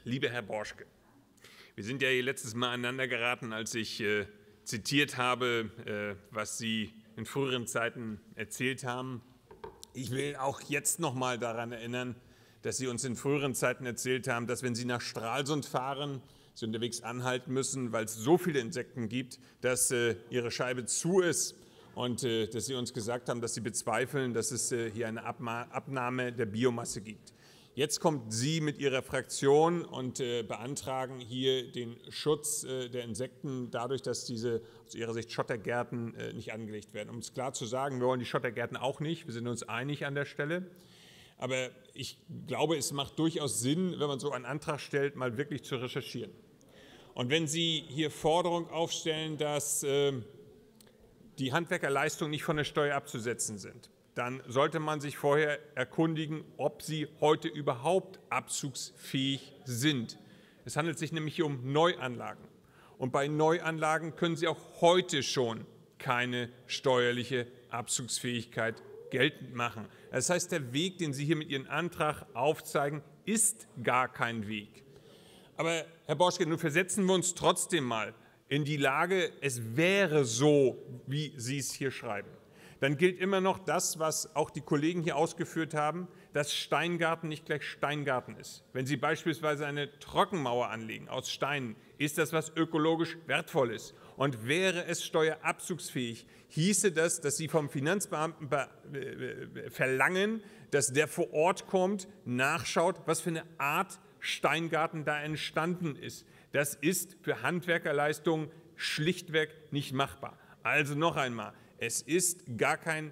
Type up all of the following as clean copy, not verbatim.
Lieber Herr Borschke, wir sind ja hier letztes Mal aneinander geraten, als ich zitiert habe, was Sie in früheren Zeiten erzählt haben. Ich will auch jetzt noch mal daran erinnern, dass Sie uns in früheren Zeiten erzählt haben, dass wenn Sie nach Stralsund fahren, Sie unterwegs anhalten müssen, weil es so viele Insekten gibt, dass Ihre Scheibe zu ist und dass Sie uns gesagt haben, dass Sie bezweifeln, dass es hier eine Abnahme der Biomasse gibt. Jetzt kommt Sie mit Ihrer Fraktion und beantragen hier den Schutz der Insekten dadurch, dass diese aus Ihrer Sicht Schottergärten nicht angelegt werden. Um es klar zu sagen, wir wollen die Schottergärten auch nicht. Wir sind uns einig an der Stelle. Aber ich glaube, es macht durchaus Sinn, wenn man so einen Antrag stellt, mal wirklich zu recherchieren. Und wenn Sie hier Forderung aufstellen, dass die Handwerkerleistungen nicht von der Steuer abzusetzen sind, dann sollte man sich vorher erkundigen, ob sie heute überhaupt abzugsfähig sind. Es handelt sich nämlich hier um Neuanlagen. Und bei Neuanlagen können Sie auch heute schon keine steuerliche Abzugsfähigkeit geltend machen. Das heißt, der Weg, den Sie hier mit Ihrem Antrag aufzeigen, ist gar kein Weg. Aber, Herr Borschke, nun versetzen wir uns trotzdem mal in die Lage, es wäre so, wie Sie es hier schreiben. Dann gilt immer noch das, was auch die Kollegen hier ausgeführt haben, dass Steingarten nicht gleich Steingarten ist. Wenn Sie beispielsweise eine Trockenmauer anlegen aus Steinen, ist das was ökologisch Wertvolles. Und wäre es steuerabzugsfähig, hieße das, dass Sie vom Finanzbeamten verlangen, dass der vor Ort kommt, nachschaut, was für eine Art Steingarten da entstanden ist. Das ist für Handwerkerleistungen schlichtweg nicht machbar. Also noch einmal. Es ist gar kein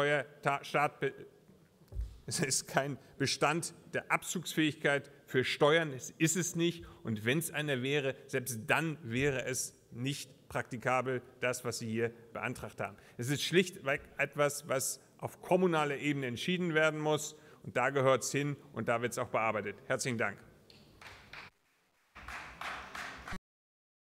es ist kein Bestand der Abzugsfähigkeit für Steuern. Es ist es nicht. Und wenn es einer wäre, selbst dann wäre es nicht praktikabel, das, was Sie hier beantragt haben. Es ist schlichtweg etwas, was auf kommunaler Ebene entschieden werden muss. Und da gehört es hin und da wird es auch bearbeitet. Herzlichen Dank.